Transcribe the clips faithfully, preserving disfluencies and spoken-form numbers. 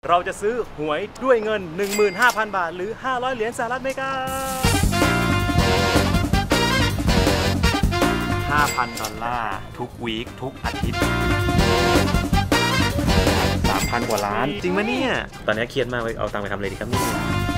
เราจะซื้อหวยด้วยเงิน หนึ่งหมื่นห้าพัน บาทหรือห้าร้อยเหรียญสหรัฐอเมริกา ห้าพัน ดอลลาร์ทุกวีคทุกอาทิตย์ สามพัน กว่าล้านจริงไหมเนี่ยตอนนี้เครียดมากเลยเอาตังค์ไปทำอะไรดีครับนี่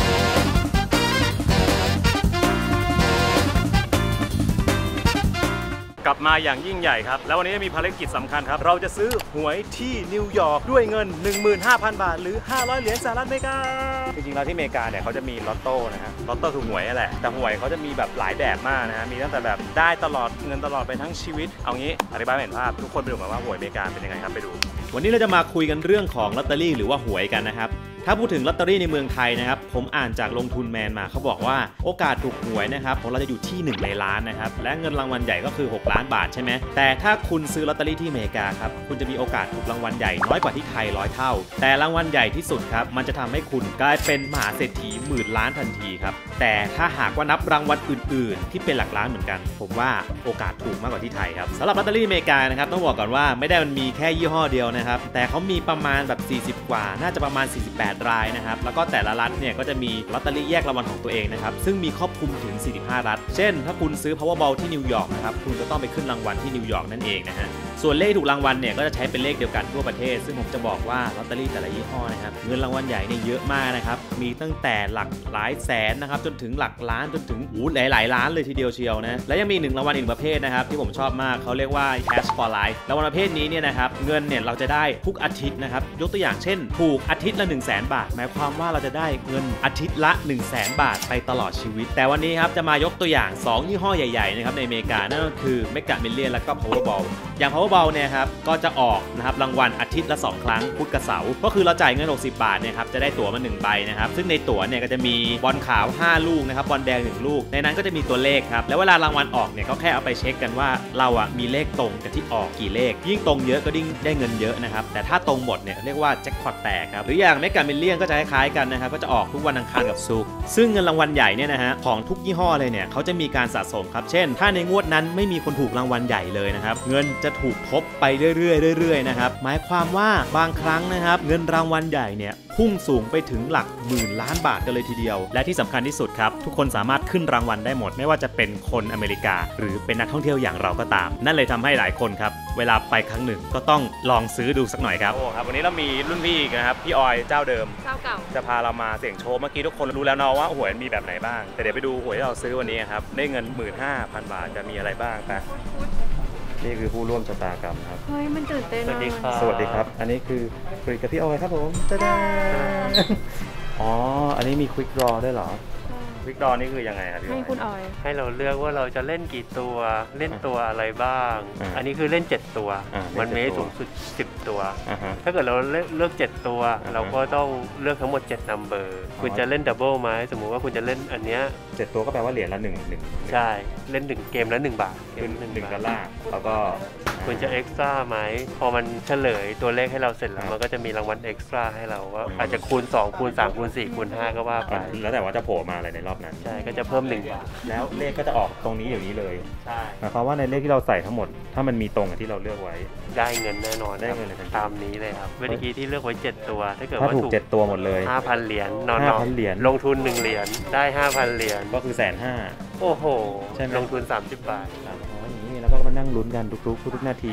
กลับมาอย่างยิ่งใหญ่ครับแล้ววันนี้มีภารกิจสำคัญครับเราจะซื้อหวยที่นิวยอร์กด้วยเงิน หนึ่งหมื่นห้าพัน บาทหรือห้าร้อยเหรียญสหรัฐอเมริกาจริงๆแล้วที่อเมริกาเนี่ยเขาจะมีลอตโต้นะฮะลอตโต้คือหวยแหละแต่หวยเขาจะมีแบบหลายแบบมากนะฮะมีตั้งแต่แบบได้ตลอดเงินตลอดไปทั้งชีวิตเอางี้อธิบายเห็นภาพทุกคนไปดูกันว่าหวยอเมริกาเป็นยังไงครับไปดูวันนี้เราจะมาคุยกันเรื่องของลอตเตอรี่หรือว่าหวยกันนะครับถ้าพูดถึงลอตเตอรี่ในเมืองไทยนะครับผมอ่านจากลงทุนแมนมาเขาบอกว่าโอกาสถูกหวยนะครับของเราจะอยู่ที่หนึ่งในล้านนะครับและเงินรางวัลใหญ่ก็คือหกล้านบาทใช่ไหมแต่ถ้าคุณซื้อลอตเตอรี่ที่อเมริกาครับคุณจะมีโอกาสถูกรางวัลใหญ่น้อยกว่าที่ไทยร้อยเท่าแต่รางวัลใหญ่ที่สุดครับมันจะทำให้คุณกลายเป็นมหาเศรษฐีหมื่นล้านทันทีครับแต่ถ้าหากว่านับรางวัลอื่นๆที่เป็นหลักล้านเหมือนกันผมว่าโอกาสถูกมากกว่าที่ไทยครับสำหรับลอตเตอรี่อเมริกานะครับต้องบอกก่อนว่าไม่ได้มันมีแค่ยี่ห้อเดียวนะครับแต่เขามีประมาณแบบสี่สิบกว่าน่าจะประมาณสี่สิบแปดรายนะครับแล้วก็แต่ละรัฐเนี่ยก็จะมีลอตเตอรี่แยกรางวัลของตัวเองนะครับซึ่งมีครอบคลุมถึงสี่สิบห้ารัฐเช่นถ้าคุณซื้อ Powerball ที่นิวยอร์กนะครับคุณจะต้องไปขึ้นรางวัลที่นิวยอร์กนั่นเองนะฮะส่วนเลขถูกรางวัลเนี่ยก็จะใช้เป็นเลขเดียวกันทั่วประเทศซึ่งผมจะบอกว่าลอตเตอรี่แต่ละยี่ห้อนะครับเงินรางวัลใหญ่เนี่ยเยอะมากนะครับมีตั้งแต่หลักหลายแสนนะครับจนถึงหลักล้านจนถึงอู้หลายหลายล้านเลยทีเดียวเชียวนะและยังมีหนึ่งรางวัลอีกประเภทนะครับที่ผมชอบมากเขาเรียกว่า Cash for Life รางวัลประเภทนี้เนี่ยนะครับเงินเนี่ยเราจะได้ทุกอาทิตย์นะครับยกตัวอย่างเช่นถูกอาทิตย์ละ หนึ่งแสน บาทหมายความว่าเราจะได้เงินอาทิตย์ละ หนึ่งแสน บาทไปตลอดชีวิตแต่วันนี้ครับจะมายกตัวอย่างสองยี่ห้อใหญ่ๆนะครับในอเมริกานั่นก็คือ Mega Millions และก็ Powerball อย่าง Powerball เนี่ยครับก็จะออกนะครับรางวัลอาทิตย์ละสองครั้งพุธกับเสาร์ก็คือเราจ่ายเงินหกสิบบาทเนี่ยครับจะได้ตั๋วมาหนึ่งใบนะครับซึ่งในตั๋วเนี่ยก็จะมีบอลขาวห้าลูกนะครับบอลแดงหนึ่งลูกในนั้นก็จะมีตัวเลขครับแล้วเวลารางวัลออกเนี่ยก็แค่เอาไปเช็คกันว่าเราอ่ะมีเลขตรงกับที่ออกกี่เลขยิ่งตรงเยอะก็ยิ่งได้เงินเยอะนะครับแต่ถ้าตรงหมดเนี่ยเรียกว่าแจ็คพอตแตกครับหรืออย่าง Mega Millions ก็จะคล้ายๆกันนะครับก็จะออกทุกวันอังคารกับศุกร์ซึ่งเงินรางวัลใหญ่เนี่ยนะฮะของทุกยี่ห้อเลยเนี่ยเขาจะมีการสะสมครับเช่นถ้าในงวดนั้นไม่มีคนถูกรางวัลใหญ่เลยนะครับเงินจะถูกทบไปเรื่อยๆเรื่อยๆนะครับหมายความว่าบางครั้งนะครับเงินรางวัลใหญ่เนี่ยพุ่งสูงไปถึงหลักหมื่นล้านบาทกันเลยทีเดียวและที่สำคัญที่สุดครับทุกคนสามารถขึ้นรางวัลได้หมดไม่ว่าจะเป็นคนอเมริกาหรือเป็นนักท่องเที่ยวอย่างเราก็ตามนั่นเลยทำให้หลายคนครับเวลาไปครั้งหนึ่งก็ต้องลองซื้อดูสักหน่อยครับโอ้ครับวันนี้เรามีรุ่นพี่นะครับพี่ออยเจ้าเดิมเจ้าเก่าจะพาเรามาเสี่ยงโชว์เมื่อกี้ทุกคนรู้แล้วเนาะว่าหวยมีแบบไหนบ้างแต่เดี๋ยวไปดูหวยที่เราซื้อวันนี้ครับได้เงิน หนึ่งหมื่นห้าพัน บาทจะมีอะไรบ้างนะนี่คือผู้ร่วมชะตากรรมครับเฮ้ยมันตื่นเต้นสวัสดีครับสวัสดีครับอันนี้คือคุยกับพี่ออยครับผมจ้าอ๋ออันนี้มีควิกดรอด้วยเหรอควิกดรอนี่คือยังไงครับพี่ออยให้คุณออยให้เราเลือกว่าเราจะเล่นกี่ตัวเล่นตัวอะไรบ้างอันนี้คือเล่นเจ็ดตัวมันมีสูงสุดสิบตัวถ้าเกิดเราเลือกเจ็ดตัวเราก็ต้องเลือกทั้งหมดเจ็ดนัมเบอร์คุณจะเล่นดับเบิลไหมสมมุติว่าคุณจะเล่นอันเนี้ยเจ็ดตัวก็แปลว่าเหรียญละหนึ่งหนึ่งใช่เล่นหนึ่งเกมละหนึ่งบาทเป็นหนึ่งดอลลาร์แล้วก็คุณจะเอ็กซ์ตร้าไหมพอมันเฉลยตัวเลขให้เราเสร็จแล้วมันก็จะมีรางวัลเอ็กซ์ตร้าให้เราว่าอาจจะคูณสองคูณสามคูณสี่คูณห้าก็ว่าไปแล้วแต่ว่าจะโผล่มาอะไรในรอบนั้นใช่ก็จะเพิ่มหนึ่งบาทแล้วเลขก็จะออกตรงนี้อย่างนี้เลยใช่หมายความว่าในเลขที่เราใส่ทั้งหมดถ้ามันมีตรงกับที่เราเลือกไว้ได้เงินแน่นอนได้เงินเลยตามนี้เลยครับเมื่อกี้ที่เลือกไว้เจ็ดตัวถ้าเกิดว่าถูกเจ็ดตัวหมดเลยห้าพัน เหรียญนอนห้าพันเหรียญลงทุนหนึ่งเหรียญได้ ห้าพัน เหรียญก็คือแสนห้าโอ้โหลงทุนสามสิบบาทอ๋ออย่างนี้แล้วก็มานั่งลุ้นกันทุกๆทุกๆนาที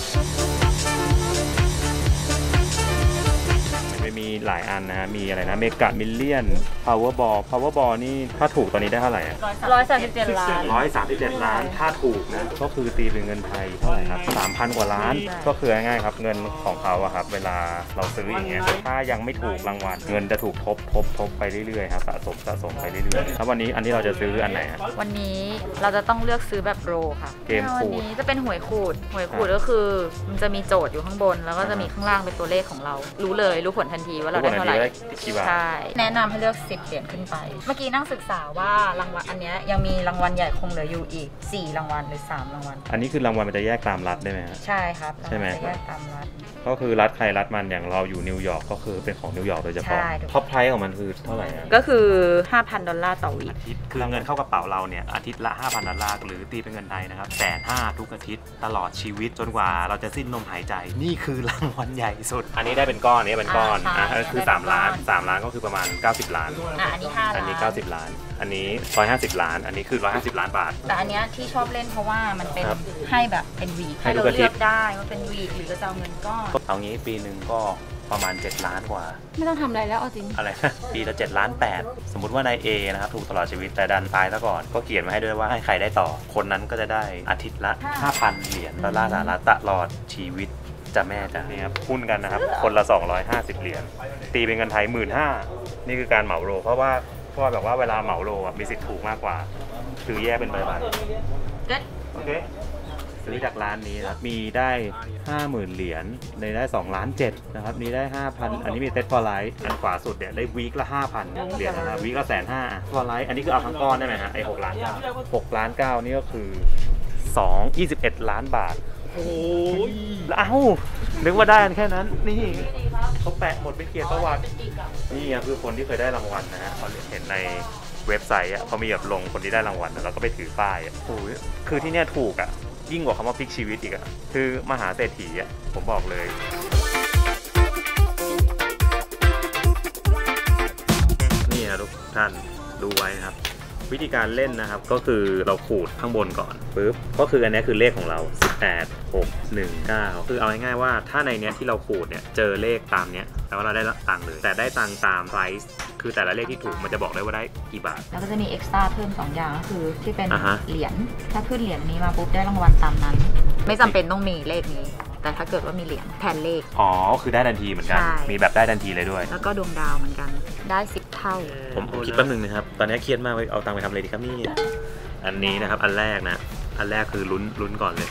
มีหลายอันนะฮะมีอะไรนะเมกะมิลเลียนพาวเวอร์บอลพาวเวอร์บอลนี่ถ้าถูกตอนนี้ได้เท่าไหร่ร้อยสามสิบเจ็ดล้านร้อยสามสิบเจ็ดล้านถ้าถูกนะก็คือตีเป็นเงินไทยเท่าไหร่ครับสามพันกว่าล้านก็คือง่ายๆครับเงินของเขาอะครับเวลาเราซื้ออย่างเงี้ยถ้ายังไม่ถูกรางวัลเงินจะถูกทบทบทบไปเรื่อยๆครับสะสมสะสมไปเรื่อยๆแล้ววันนี้อันที่เราจะซื้ออันไหนครับวันนี้เราจะต้องเลือกซื้อแบบโปรค่ะเกมขูดวันนี้จะเป็นหวยขูดหวยขูดก็คือมันจะมีโจทย์อยู่ข้างบนแล้วก็จะมีข้างล่างเป็นตัวเลขของเรารู้เลยรู้ผลทันทีว่าเราได้เท่าไหร่ใช่แนะนำให้เลือกสิบเหรียญขึ้นไปเมื่อกี้นั่งศึกษาว่ารางวัลอันนี้ยังมีรางวัลใหญ่คงเหลืออยู่อีกสี่รางวัลหรือสามรางวัลอันนี้คือรางวัลมันจะแยกตามรัฐได้ไหมครับใช่ครับใช่ไหมจะแยกตามรัฐก็คือรัฐใครรัฐมันอย่างเราอยู่นิวยอร์กก็คือเป็นของนิวยอร์กโดยเฉพาะท็อปไพรส์ของมันคือเท่าไหร่ก็คือ ห้าพัน ดอลลาร์ต่อวีคอาทิตย์คือเงินเข้ากระเป๋าเราเนี่ยอาทิตย์ละ ห้าพัน ดอลลาร์หรือตีเป็นเงินไทยนะครับแสนห้าทุกอาทิตย์ตลอดชีวิตจนกว่าเราจะสิ้นลมหายใจนี่คือรางวัลใหญ่สุดอันนี้ได้เป็นก้อนนี้เป็นก้อนใช่อ่ะอันนี้คือสามล้านสามล้านก็คือประมาณเก้าสิบล้านอ่ะอันนี้ห้าล้านอันนี้เก้าสิบล้านอันนี้หนึ่งร้อยห้าสิบล้านอันนี้คือหนึ่งร้อยห้าสิบล้านบาทแต่อันเนี้ยที่ชอบเล่นเพราะว่ามันเป็นครับให้แบบเป็นวีให้ให้ดูเรากระพริเลืบอกได้ว่าเป็นวีหรือจะเอาเงินก้อนเอางี้ปีหนึ่งก็ประมาณเจ็ดล้านกว่าไม่ต้องทำอะไรแล้วเอาจริงอะไรนะปีละเจ็ดล้านแปดสมมุติว่านาย A นะครับถูกตลอดชีวิตแต่ดันตายซะก่อนก็เขียนมาให้ด้วยว่าให้ใครได้ต่อคนนั้นก็จะได้อาทิตย์ละ ห้าพัน เหรียญดอลลาร์สหรัฐตลอดชีวิตจะแม่จ้ะนี่ครับหุ้นกันนะครับคนละสองร้อยห้าสิบเหรียญตีเป็นเงินไทย หนึ่งหมื่นห้าพัน นี่คือการเหมาโลเพราะว่าเพราะว่าแบบว่าเวลาเหมาโลอ่ะมีสิทธิ์ถูกมากกว่าคือแยกเป็นใบๆก็โอเคซื้อจากร้านนี้นะครับมีได้ ห้าหมื่น เหรียญในได้สองล้านเจ็ดนะครับนี้ได้ ห้าพัน อันนี้มีเต็ดฟอร์ไลท์อันขวาสุดเนี่ยได้วีคละ ห้าพัน เหรียญนะวีคละแสนห้าฟอร์ไลท์อันนี้คือเอาทั้งก้อนได้ไหมฮะไอ้หกล้านเก้าหกล้านเก้านี่ก็คือสอง ยี่สิบเอ็ดล้านบาทโอ้ยเอ้านึกว่าได้แค่นั้นนี่เขาแปะหมดเป็นเกียรติประวัตินี่คือคนที่เคยได้รางวัลนะฮะเขาเห็นในเว็บไซต์อ่ะเขามีแบบลงคนที่ได้รางวัลแล้วก็ไปถือป้ายอ่ะโอ้ยคือที่เนี่ยถูกอ่ะยิ่งกว่าคำว่าพลิกชีวิตอีกอ่ะคือมหาเศรษฐีอ่ะผมบอกเลยนี่นะทุกท่านดูไว้นะครับวิธีการเล่นนะครับก็คือเราขูดข้างบนก่อนปึ๊บก็คืออันนี้คือเลขของเราสิบแปด หก หนึ่ง เก้าคือเอาง่ายๆว่าถ้าในเนี้ยที่เราขูดเนี่ยเจอเลขตามเนี้ยแปลว่าเราได้ตังค์เลยแต่ได้ตังค์ตาม price คือแต่ละเลขที่ถูกมันจะบอกได้ว่าได้กี่บาทแล้วก็จะมีเอ็กซ์ตร้าเพิ่มสองอย่างก็คือที่เป็นอ่าฮะเหรียญถ้าขึ้นเหรียญนี้มาปุ๊บได้รางวัลตามนั้น ไม่จำเป็นต้องมีเลขนี้ แต่ถ้าเกิดว่ามีเหรียญแทนเลขอ๋อคือได้ทันทีเหมือนกันใช่มีแบบได้ทันทีเลยด้วยแล้วก็ดวงดาวเหมือนกันได้สิบเท่าผมผมคิดแป๊บนึงนะครับ ตอนนี้เครียดมากเลยเอาตังค์ไปทำอะไรดีครับนี่ อันนี้นะครับ อันแรกนะ อันแรกคือลุ้นลุ้นก่อนเลย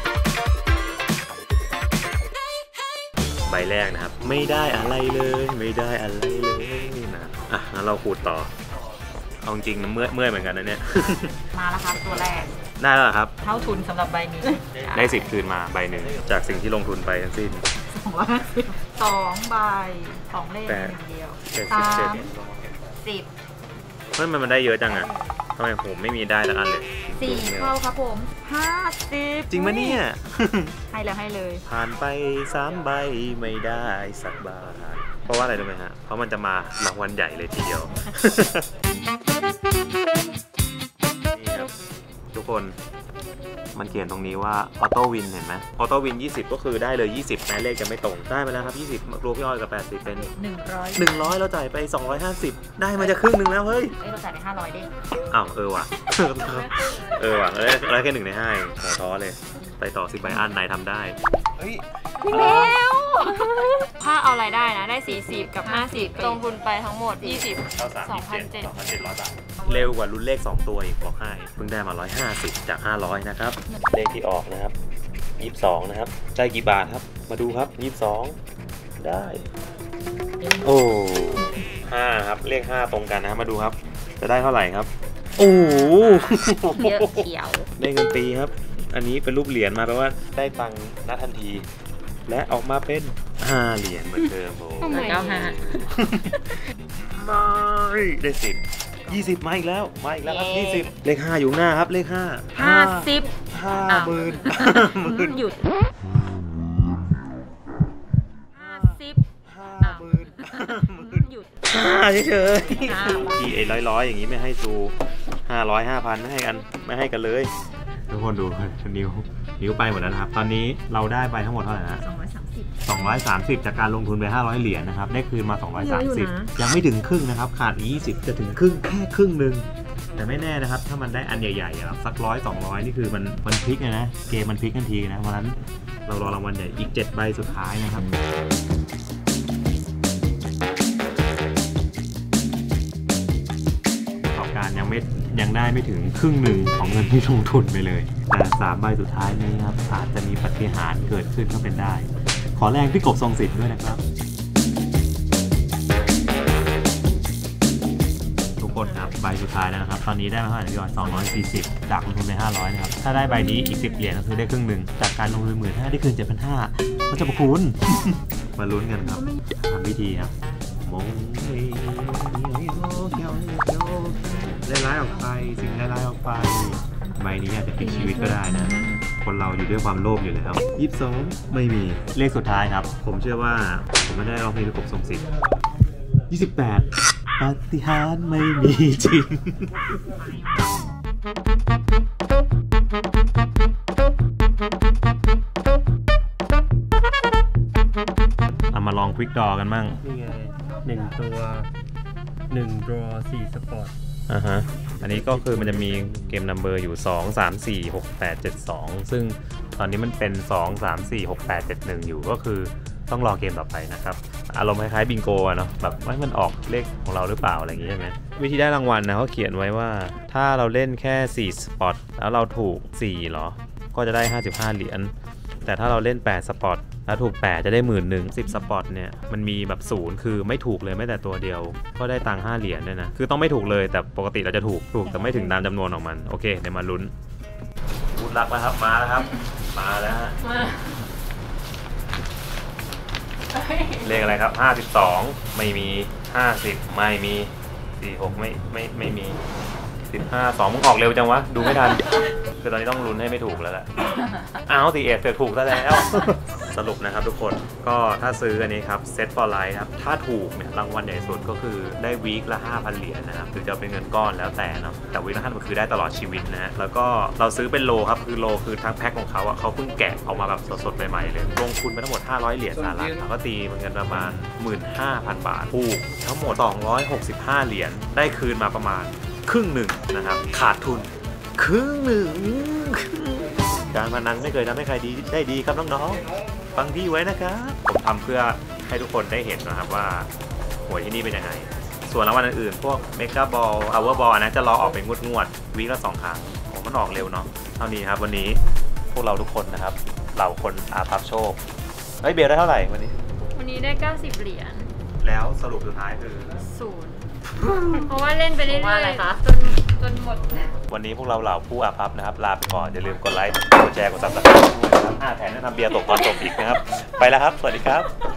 ใบแรกนะครับ ไม่ได้อะไรเลย ไม่ได้อะไรเลยนะ อ่ะงั้นเราขูดต่อ เอาจริงนะเมื่อยเมื่อยเหมือนกันนะเนี่ยมาแล้วครับตัวแรกได้แล้วเหรอครับเท่าทุนสำหรับใบนี้ได้สิบคืนมาใบหนึ่งจากสิ่งที่ลงทุนไปทั้งสิ้นสองร้อยห้าสิบสองใบสองเลขแปดอย่างเดียวเจ็ดสาสิบเจ็ดมสิบเฮ้ยมันมันได้เยอะจังอะทำไมผมไม่มีได้สักอันเลยสี่เข้าครับผมห้าสิบจริงปะเนี่ยให้แล้วให้เลยผ่านไปสามใบไม่ได้สักบาทเพราะว่าอะไรรู้ไหมฮะ เพราะมันจะมารางวัลใหญ่เลยทีเดียว นี่ครับทุกคนมันเขียนตรงนี้ว่าออโต้วินเห็นไหมออโต้วินยี่สิบก็คือได้เลยยี่สิบแม้เลขจะไม่ตรงได้ไปแล้วครับยี่สิบรวมพี่อ้อยกับแปดสิบเป็นหนึ่งร้อยหนึ่งร้อยเราจ่ายไปสองร้อยห้าสิบได้มาจะครึ่งหนึ่งแล้วเฮ้ยเอ้ยเราจ่ายไปห้าร้อยดิอ้าวเออว่ะ เออว่ะเราได้เราได้แค่หนึ่งในห้าเองขอท้อเลยไปต่อสิบใบอันไหนทำได้เฮ้ยเร็วถ้าเอารายได้นะได้สี่สิบกับห้าสิบลงทุนไปทั้งหมดยี่สิบเข้าสามสองพันยี่สิบเจ็เจ็ดด สองพันเจ็ดร้อยบาทเร็วกว่ารุ่นเลขสองตัวอีกบอกให้เพิ่งได้มาหนึ่งร้อยห้าสิบจากห้าร้อยนะครับเลขที่ออกนะครับยี่สิบสองนะครับได้กี่บาทครับมาดูครับยี่สิบสองได้โอ้ห้าครับเลขห้าตรงกันนะครับมาดูครับจะได้เท่าไหร่ครับโอ้โหเยอะเขียวได้เงินตีครับ อันนี้เป็นรูปเหรียญมาแปลว่าได้ตังค์ณทันที และออกมาเป็นห้าเหรียญเหมือนเดิมโอ้ทำไมเก้าห้าไม่ได้สิบยี่สิบมาอีกแล้วมาอีกแล้วครับยี่สิบเลขห้าอยู่หน้าครับเลขห้าห้าสิบห้าหมื่นหมื่นหยุดห้าสิบห้าหมื่นหมื่นหยุดห้าเฉยห้าๆที่ไอ้ร้อยๆอย่างนี้ไม่ให้ซูห้าร้อยห้าพันไม่ให้กันไม่ให้กันเลยทุกคนดูนิ้วนิ้วไปหมดแล้วนะครับตอนนี้เราได้ไปทั้งหมดเท่าไหร่นะสองร้อยสามสิบสองร้อยสามสิบจากการลงทุนไปห้าร้อยเหรียญนะครับได้คืนมาสองร้อยสามสิบเยอะอยู่นะยังไม่ถึงครึ่งนะครับขาดอีกยี่สิบจะถึงครึ่งแค่ครึ่งหนึ่งแต่ไม่แน่นะครับถ้ามันได้อันใหญ่ๆอะสักร้อยสองร้อยนี่คือมันมันพลิกเลยนะเกมมันพลิกทันทีนะเพราะฉะนั้นเรารอรางวัลใหญ่อีกเจ็ดใบสุดท้ายนะครับประกอบการยังไม่ยังได้ไม่ถึงครึ่งหนึ่งของเงินที่ลงทุนไปเลยแต่สามใบสุดท้ายนี้ครับอาจจะมีปาฏิหาริย์เกิดขึ้นก็เป็นได้ขอแรงพี่กบทรงสิทธิ์ด้วยนะครับทุกคนครับใบสุดท้ายแล้วนะครับตอนนี้ได้มาเท่าไหร่พี่บอยสองร้อยสี่สิบจากลงทุนไปห้าร้อยนะครับถ้าได้ใบนี้อีกสิบเหรียญก็คือได้ครึ่งหนึ่งจากการลงทุนหมื่นห้าได้คืนเจ็ดพันห้ามันจะประคุณ มาลุ้นกันครับทำพิธีครับมงเล่ร้ายออกไปสิ่งร้ายออกไปใบนี้อาจจะพลิกชีวิตก็ได้นะคนเราอยู่ด้วยความโลภอยู่แล้วยี่สิบสองไม่มีเลขสุดท้ายครับผมเชื่อว่าผมไม่ได้ร้องเพลงประกบทรงศิษย์ยี่สิบแปดปาฏิหาริย์ไม่มีจริงเอามาลองควิกดอกันมั่งนี่ไงหนึ่งตัวหนึ่งดรอสี่สปอร์ตอ่าฮะอันนี้ก็คือมันจะมีเกมนัมเบอร์อยู่สอง สาม สี่ หก แปด เจ็ด สองซึ่งตอนนี้มันเป็นสอง สาม สี่ หก แปด เจ็ด หนึ่งอยู่ก็คือต้องรอเกมต่อไปนะครับอารมณ์คล้ายๆบิงโกอะเนาะแบบว่ามันออกเลขของเราหรือเปล่าอะไรอย่างงี้ใช่ไหมวิธีได้รางวัลนะเขาเขียนไว้ว่าถ้าเราเล่นแค่สี่สปอตแล้วเราถูกสี่เหรอก็จะได้ห้าสิบห้าเหรียญแต่ถ้าเราเล่นแปดสปอตแล้วถูกแปดจะได้หมื่นหนึ่งสิบสปอตเนี่ยมันมีแบบศูนย์คือไม่ถูกเลยแม้แต่ตัวเดียวก็ได้ตังค์ห้าเหรียญด้วยนะคือต้องไม่ถูกเลยแต่ปกติเราจะถูกถูกแต่ไม่ถึงตามจำนวนของมันโอเคเดี๋ยวมาลุ้นลุ้นรักแล้วครับมาแล้วครับมาแล้วฮะเลขอะไรครับห้าสิบสองไม่มีห้าสิบไม่มีสี่สิบหกไม่ไม่ไม่มีสิบห้า สองมึงออกเร็วจังวะดูไม่ทันคือตอนนี้ต้องลุ้นให้ไม่ถูกแล้วแหละอ้าวสี่เอ็ดเกือบถูกซะแล้วสรุปนะครับทุกคนก็ถ้าซื้ออันนี้ครับ Set for Life ครับถ้าถูกเนี่ยรางวัลใหญ่สุดก็คือได้วีคละ ห้าพัน เหรียญนะครับคือจะเป็นเงินก้อนแล้วแต่เนาะแต่วีคละห้าพันคือได้ตลอดชีวิตนะฮะแล้วก็เราซื้อเป็นโลครับคือโลคือทั้งแพ็คของเขาอ่ะเขาเพิ่งแกะออกมาแบบสดๆใหม่ๆเลยลงทุนไปทั้งหมดห้าร้อยเหรียญสหรัฐก็ตีเป็นเงินประมาณ หนึ่งหมื่นห้าพัน บาทถูกทั้งหมดสองร้อยหกสิบห้าเหรียญได้คืนมาประมาณครึ่งหนึ่งนะครับขาดทุนครึ่งหนึ่งการพนันไม่เคยทำให้ใครดีได้ดีครับน้องๆฟังพี่ไว้นะครับผมทำเพื่อให้ทุกคนได้เห็นนะครับว่าหวยที่นี่เป็นยังไงส่วนรางวัลอื่นๆพวกเมกาบอลพาวเวอร์บอลนะจะรอออกเป็นงวดงวดวีคละสองครั้งผมมันออกเร็วเนาะเท่านี้ครับวันนี้พวกเราทุกคนนะครับเหล่าคนอาภัพโชคเฮ้ยเบลได้เท่าไหร่วันนี้วันนี้ได้เก้าสิบเหรียญแล้วสรุปสุดท้ายคือศูนย์เพราะว่าเล่นไปเรื่อยๆจนจนหมดวันนี้พวกเราเหล่าผู้อาภัพนะครับลาไปก่อนอย่าลืมกดไลค์กดแชร์กดซับสไครต์ด้วยนะครับห้าแผนแนะนำเบียร์ตกตอนจบอีกนะครับไปแล้วครับสวัสดีครับ